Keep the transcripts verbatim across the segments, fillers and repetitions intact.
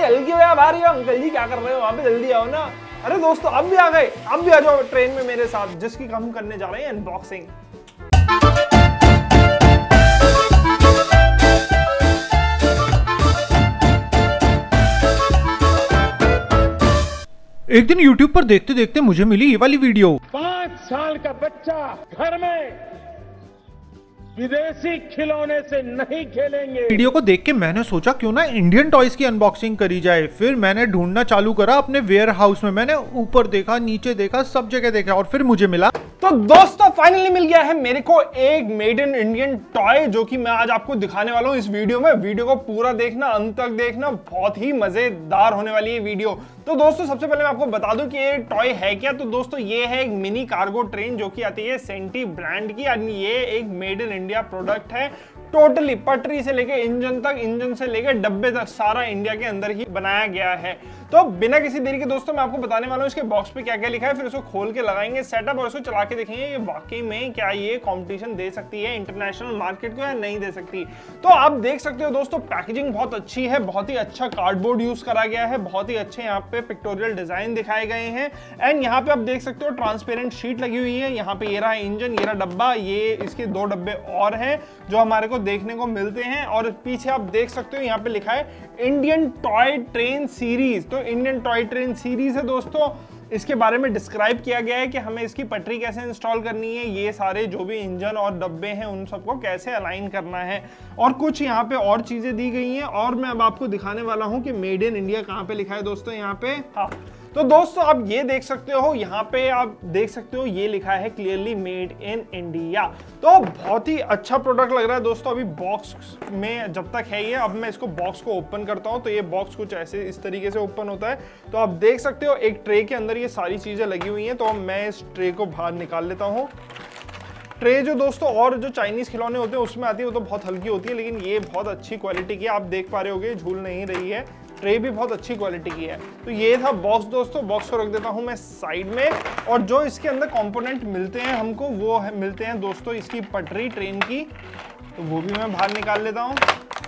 हल्की हो या भारी हो अंकल जी, क्या कर रहे हो वहां पे, जल्दी आओ ना। अरे दोस्तों अब भी आ गए, अब भी आ जाओ ट्रेन में मेरे साथ, जिसकी हम करने जा रहे हैं अनबॉक्सिंग। एक दिन YouTube पर देखते देखते मुझे मिली ये वाली वीडियो। पांच साल का बच्चा घर में विदेशी खिलौने से नहीं खेलेंगे। वीडियो को देख के मैंने सोचा क्यों ना इंडियन टॉयज की अनबॉक्सिंग करी जाए। फिर मैंने ढूंढना चालू करा अपने वेयर हाउस में। मैंने ऊपर देखा, नीचे देखा, सब जगह देखा और फिर मुझे मिला। तो दोस्तों फाइनली मिल गया है मेरे को एक मेड इन इंडियन टॉय, जो कि मैं आज आपको दिखाने वाला हूँ इस वीडियो में। वीडियो को पूरा देखना, अंत तक देखना, बहुत ही मजेदार होने वाली है वीडियो। तो दोस्तों सबसे पहले मैं आपको बता दूं कि ये टॉय है क्या। तो दोस्तों ये है एक मिनी कार्गो ट्रेन, जो कि आती है सेंटी ब्रांड की, यानी ये एक मेड इन इंडिया प्रोडक्ट है। टोटली पटरी से लेके इंजन तक, इंजन से लेके डब्बे तक सारा इंडिया के अंदर ही बनाया गया है। तो बिना किसी देरी के दोस्तों मैं आपको बताने वाला हूँ इसके बॉक्स पे क्या क्या लिखा है, फिर उसको खोल के लगाएंगे सेटअप और इसको चला के देखेंगे ये वाकई में क्या ये कंपटीशन दे सकती है इंटरनेशनल मार्केट को या नहीं दे सकती। तो आप देख सकते हो दोस्तों पैकेजिंग बहुत अच्छी है, बहुत ही अच्छा कार्डबोर्ड यूज करा गया है, बहुत ही अच्छे यहाँ पे पिक्टोरियल डिजाइन दिखाए गए हैं। एंड यहाँ पे आप देख सकते हो ट्रांसपेरेंट शीट लगी हुई है। यहाँ पे ये रहा इंजन, ये रहा डब्बा, ये इसके दो डब्बे और हैं जो हमारे को देखने को मिलते हैं। और पीछे आप देख सकते हो यहाँ पे लिखा है इंडियन टॉय ट्रेन सीरीज। तो इंडियन टॉय ट्रेन सीरीज है दोस्तों, इसके बारे में डिस्क्राइब किया गया है कि हमें इसकी पटरी कैसे इंस्टॉल करनी है, ये सारे जो भी इंजन और डब्बे हैं उन सबको कैसे अलाइन करना है, और कुछ यहाँ पे और चीजें दी गई हैं। और मैं अब आपको दिखाने वाला हूँ कि मेड इन इंडिया कहाँ पे लिखा है दोस्तों यहाँ पे। हाँ तो दोस्तों आप ये देख सकते हो, यहाँ पे आप देख सकते हो ये लिखा है क्लियरली मेड इन इंडिया। तो बहुत ही अच्छा प्रोडक्ट लग रहा है दोस्तों। अभी बॉक्स में जब तक है ये, अब मैं इसको बॉक्स को ओपन करता हूँ तो ये बॉक्स कुछ ऐसे इस तरीके से ओपन होता है। तो आप देख सकते हो एक ट्रे के अंदर ये सारी चीजें लगी हुई हैं। तो मैं इस ट्रे को बाहर निकाल लेता हूँ। ट्रे जो दोस्तों और जो चाइनीज खिलौने होते हैं उसमें आती है वो तो बहुत हल्की होती है, लेकिन ये बहुत अच्छी क्वालिटी की है, आप देख पा रहे होगे झूल नहीं रही है। ट्रे भी बहुत अच्छी क्वालिटी की है। तो ये था बॉक्स दोस्तों, बॉक्स को रख देता हूं मैं साइड में। और जो इसके अंदर कंपोनेंट मिलते हैं हमको वो है, मिलते हैं दोस्तों इसकी पटरी ट्रेन की, तो वो भी मैं बाहर निकाल लेता हूं।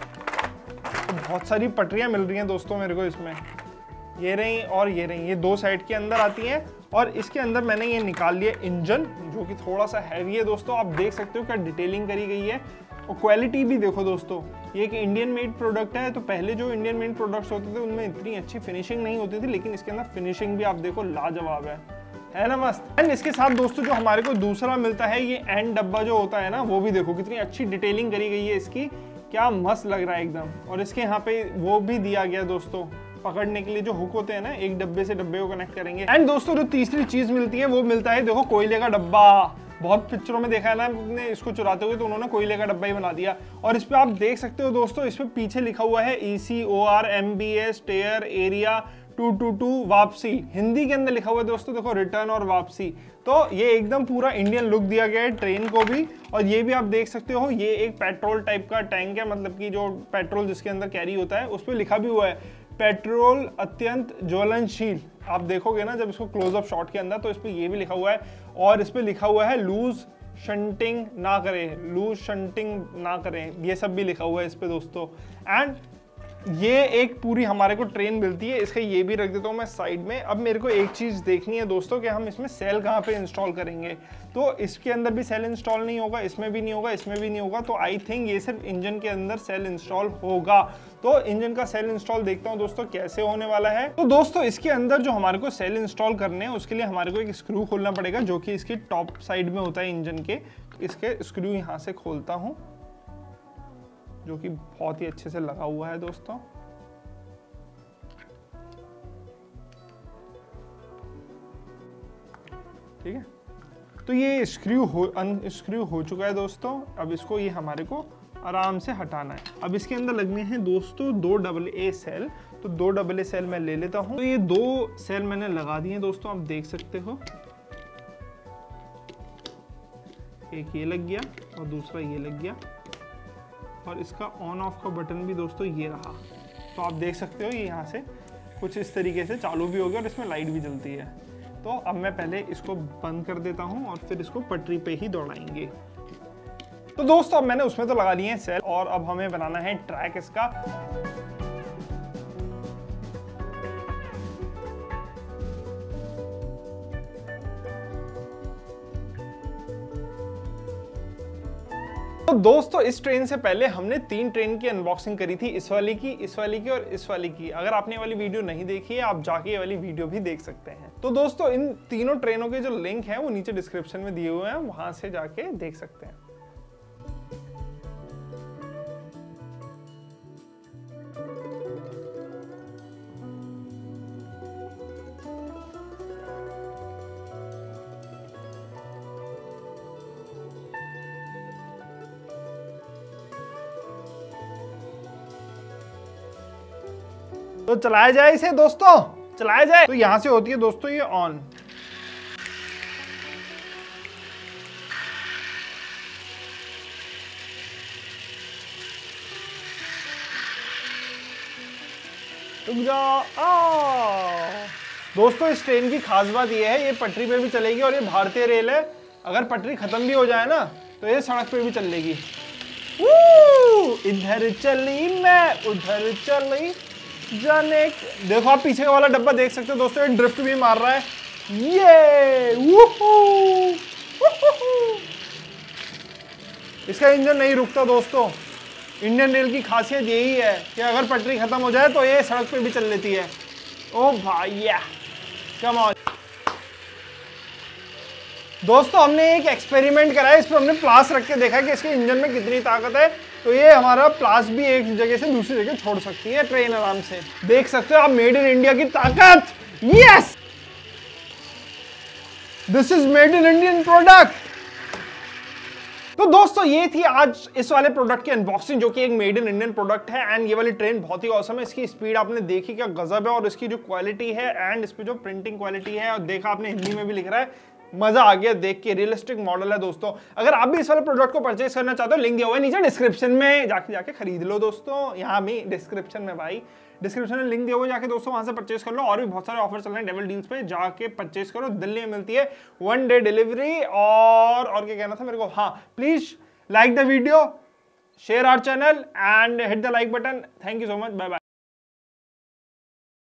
तो बहुत सारी पटरियां मिल रही हैं दोस्तों मेरे को इसमें, ये रही और ये रही, ये दो साइड के अंदर आती हैं। और इसके अंदर मैंने ये निकाल लिया इंजन, जो कि थोड़ा सा हैवी है दोस्तों। आप देख सकते हो क्या डिटेलिंग करी गई है, और क्वालिटी भी देखो दोस्तों। ये एक इंडियन मेड प्रोडक्ट है। तो पहले जो इंडियन मेड प्रोडक्ट्स होते थे उनमें इतनी अच्छी फिनिशिंग नहीं होती थी, लेकिन इसके अंदर फिनिशिंग भी आप देखो लाजवाब है, है ना मस्त। एंड इसके साथ दोस्तों जो हमारे को दूसरा मिलता है ये एंड डब्बा जो होता है ना, वो भी देखो कितनी अच्छी डिटेलिंग करी गई है इसकी, क्या मस्त लग रहा है एकदम। और इसके यहाँ पे वो भी दिया गया दोस्तों पकड़ने के लिए जो हुक होते हैं ना, एक डब्बे से डब्बे को कनेक्ट करेंगे। एंड दोस्तों जो तीसरी चीज मिलती है वो मिलता है देखो कोयले का डब्बा। बहुत पिक्चरों में देखा है ना आपने इसको चुराते हुए, तो उन्होंने कोयले का डब्बा ही बना दिया। और इस पे आप देख सकते हो दोस्तों, इस पे पीछे लिखा हुआ है E C O R M B S tier area two two two वापसी। हिंदी के अंदर लिखा हुआ है दोस्तों देखो रिटर्न और वापसी। तो ये एकदम पूरा इंडियन लुक दिया गया है ट्रेन को भी। और ये भी आप देख सकते हो ये एक पेट्रोल टाइप का टैंक है, मतलब कि जो पेट्रोल जिसके अंदर कैरी होता है उस पर लिखा भी हुआ है पेट्रोल अत्यंत ज्वलनशील। आप देखोगे ना जब इसको क्लोजअप शॉट के अंदर, तो इस पे ये भी लिखा हुआ है। और इस पे लिखा हुआ है लूज शंटिंग ना करें, लूज शंटिंग ना करें, ये सब भी लिखा हुआ है इस पे दोस्तों। एंड ये एक पूरी हमारे को ट्रेन मिलती है, इसका ये भी रख देता हूँ मैं साइड में। अब मेरे को एक चीज़ देखनी है दोस्तों कि हम इसमें सेल कहाँ पे इंस्टॉल करेंगे। तो इसके अंदर भी सेल इंस्टॉल नहीं होगा, इसमें भी नहीं होगा, इसमें भी नहीं होगा। तो आई थिंक ये सिर्फ इंजन के अंदर सेल इंस्टॉल होगा। तो इंजन का सेल इंस्टॉल देखता हूँ दोस्तों कैसे होने वाला है। तो दोस्तों इसके अंदर जो हमारे को सेल इंस्टॉल करने हैं उसके लिए हमारे को एक स्क्रू खोलना पड़ेगा, जो कि इसकी टॉप साइड में होता है इंजन के। इसके स्क्रू यहाँ से खोलता हूँ, जो कि बहुत ही अच्छे से लगा हुआ है दोस्तों। ठीक है, तो ये स्क्रू हो अनस्क्रू हो चुका है दोस्तों। अब इसको ये हमारे को आराम से हटाना है। अब इसके अंदर लगने हैं दोस्तों दो डबल ए सेल। तो दो डबल ए सेल मैं ले लेता हूँ। तो ये दो सेल मैंने लगा दिए दोस्तों, आप देख सकते हो। एक ये लग गया और दूसरा ये लग गया, और इसका ऑन ऑफ का बटन भी दोस्तों ये रहा। तो आप देख सकते हो ये यहाँ से कुछ इस तरीके से चालू भी हो गया और इसमें लाइट भी जलती है। तो अब मैं पहले इसको बंद कर देता हूँ और फिर इसको पटरी पे ही दौड़ाएंगे। तो दोस्तों अब मैंने उसमें तो लगा लिए हैं सेल, और अब हमें बनाना है ट्रैक इसका। तो दोस्तों इस ट्रेन से पहले हमने तीन ट्रेन की अनबॉक्सिंग करी थी, इस वाली की, इस वाली की और इस वाली की। अगर आपने ये वाली वीडियो नहीं देखी है आप जाके ये वाली वीडियो भी देख सकते हैं। तो दोस्तों इन तीनों ट्रेनों के जो लिंक हैं वो नीचे डिस्क्रिप्शन में दिए हुए हैं, वहां से जाके देख सकते हैं। तो चलाया जाए इसे दोस्तों, चलाया जाए। तो यहां से होती है दोस्तों ये ऑन। रुक जाओ। दोस्तों इस ट्रेन की खास बात यह है ये पटरी पे भी चलेगी और ये भारतीय रेल है। अगर पटरी खत्म भी हो जाए ना तो ये सड़क पे भी चलेगी। इधर चली मैं उधर चली जाने। देखो आप पीछे वाला डब्बा देख सकते हो दोस्तों, ये ड्रिफ्ट भी मार रहा है। ये वूहू, वूहू। इसका इंजन नहीं रुकता दोस्तों। इंडियन रेल की खासियत यही है कि अगर पटरी खत्म हो जाए तो ये सड़क पे भी चल लेती है। ओ भैया कम ऑन। दोस्तों हमने एक एक्सपेरिमेंट करा है, इस पर हमने प्लास रख के देखा कि इसके इंजन में कितनी ताकत है। तो ये हमारा प्लास भी एक जगह से दूसरी जगह छोड़ सकती है ट्रेन आराम से। देख सकते हो आप मेड इन इंडिया की ताकत। Yes, this is made in Indian product. तो दोस्तों ये थी आज इस वाले प्रोडक्ट की अनबॉक्सिंग जो कि एक मेड इन इंडियन प्रोडक्ट है। एंड ये वाली ट्रेन बहुत ही औसम है। इसकी स्पीड आपने देखी क्या गजब है, और इसकी जो क्वालिटी है एंड इस पे जो प्रिंटिंग क्वालिटी है, और देखा आपने हिंदी में भी लिख रहा है, मजा आ गया देख के। रियलिस्टिक मॉडल है दोस्तों। अगर आप भी इस वाले प्रोडक्ट को परचेज करना चाहते हो लिंक दिया हुआ है नीचे डिस्क्रिप्शन में, जाके जाके खरीद लो दोस्तों। यहाँ भी डिस्क्रिप्शन में भाई, डिस्क्रिप्शन में लिंक दिया हुआ है, जाके दोस्तों वहां से परचेज कर लो। और भी बहुत सारे ऑफर चल रहे हैं डेविल डील्स पे, जाके परचेज करो। दिल्ली में मिलती है वन डे डिलीवरी। और और क्या कहना था मेरे को, हाँ please like the video, share our channel and hit the like button. Thank you so much, bye bye.